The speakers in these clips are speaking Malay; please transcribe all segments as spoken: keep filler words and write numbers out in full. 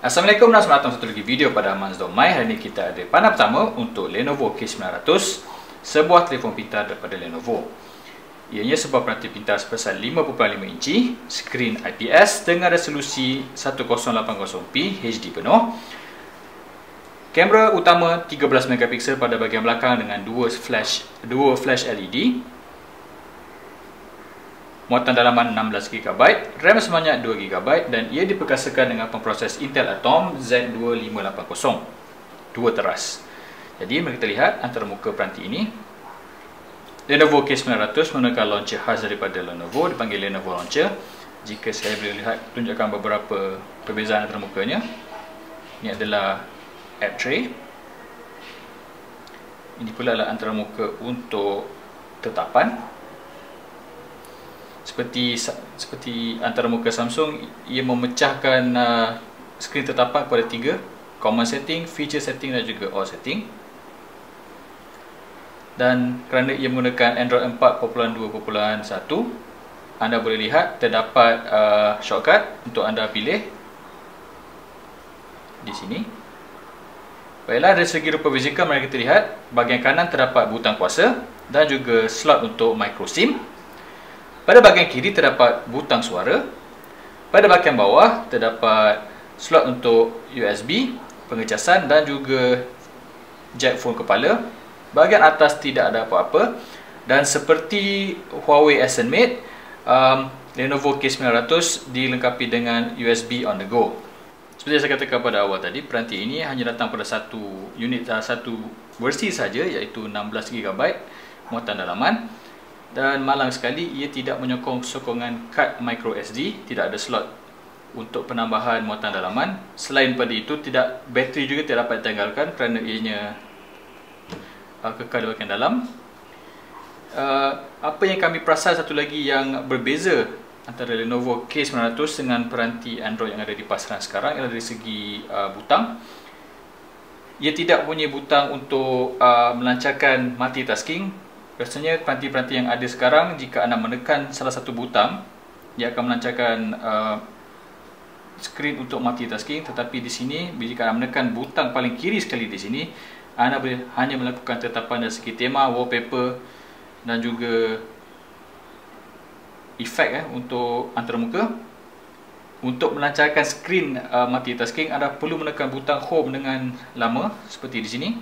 Assalamualaikum dan selamat datang satu lagi video pada Amanz Domai. Hari ini kita ada panel pertama untuk Lenovo K sembilan ratus, sebuah telefon pintar daripada Lenovo. Ianya sebuah peranti pintar sebesar lima perpuluhan lima inci, skrin I P S dengan resolusi seribu lapan puluh p H D penuh. Kamera utama tiga belas megapiksel pada bahagian belakang dengan dua flash dua flash L E D. Muatan dalaman enam belas gigabyte, RAM sebanyak dua gigabyte dan ia diperkasakan dengan pemproses Intel Atom Z dua lima lapan kosong, dua teras. Jadi mari kita lihat antarmuka peranti ini. Lenovo K sembilan ratus menggunakan launcher khas daripada Lenovo, dipanggil Lenovo Launcher. Jika saya boleh lihat, tunjukkan beberapa perbezaan antarmukanya. Ini adalah app tray. Ini pula adalah antarmuka untuk tetapan. Seperti seperti antarmuka Samsung, ia memecahkan uh, skrin tetapan kepada tiga: common setting, feature setting dan juga all setting. Dan kerana ia menggunakan Android empat titik dua titik satu, anda boleh lihat terdapat uh, shortcut untuk anda pilih di sini. Baiklah, dari segi rupa fizikal mari kita lihat. Bahagian kanan terdapat butang kuasa dan juga slot untuk micro SIM. Pada bahagian kiri terdapat butang suara. Pada bahagian bawah terdapat slot untuk U S B, pengecasan dan juga jack phone kepala. Bahagian atas tidak ada apa-apa. Dan seperti Huawei Accent Mate, um, Lenovo K sembilan ratus dilengkapi dengan U S B on the go. Seperti saya katakan pada awal tadi, peranti ini hanya datang pada satu unit, satu versi saja, iaitu enam belas gigabyte muatan dalaman. Dan malang sekali, ia tidak menyokong sokongan kad micro S D, tidak ada slot untuk penambahan muatan dalaman. Selain pada itu, tidak bateri juga tidak dapat ditanggalkan kerana ianya uh, kekal di bahagian dalam. Uh, apa yang kami perasan satu lagi yang berbeza antara Lenovo K sembilan ratus dengan peranti Android yang ada di pasaran sekarang ialah dari segi uh, butang. Ia tidak punya butang untuk uh, melancarkan multitasking. Biasanya peranti-peranti yang ada sekarang, jika anda menekan salah satu butang, ia akan melancarkan uh, skrin untuk multitasking. Tetapi di sini, jika anda menekan butang paling kiri sekali di sini, anda boleh hanya melakukan tetapan dari segi tema, wallpaper dan juga efek eh, untuk antarmuka. Untuk melancarkan skrin uh, multitasking, anda perlu menekan butang home dengan lama seperti di sini.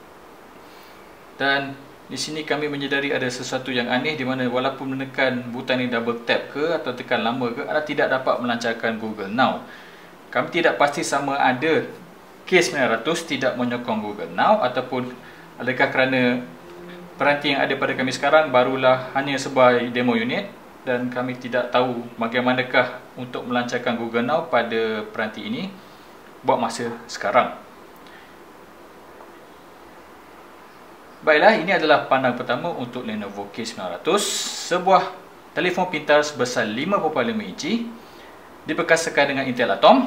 Dan di sini kami menyedari ada sesuatu yang aneh, di mana walaupun menekan butang ini double tap ke atau tekan lama ke, anda tidak dapat melancarkan Google Now. Kami tidak pasti sama ada K sembilan ratus tidak menyokong Google Now ataupun adakah kerana peranti yang ada pada kami sekarang barulah hanya sebuah demo unit dan kami tidak tahu bagaimanakah untuk melancarkan Google Now pada peranti ini buat masa sekarang. Baiklah, ini adalah pandang pertama untuk Lenovo K sembilan ratus, sebuah telefon pintar sebesar lima perpuluhan lima inci, diperkasakan dengan Intel Atom.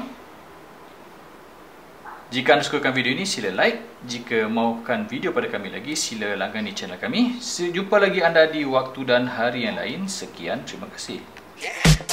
Jika anda sukakan video ini, sila like. Jika mahukan video pada kami lagi, sila langgani channel kami. Jumpa lagi anda di waktu dan hari yang lain. Sekian, terima kasih.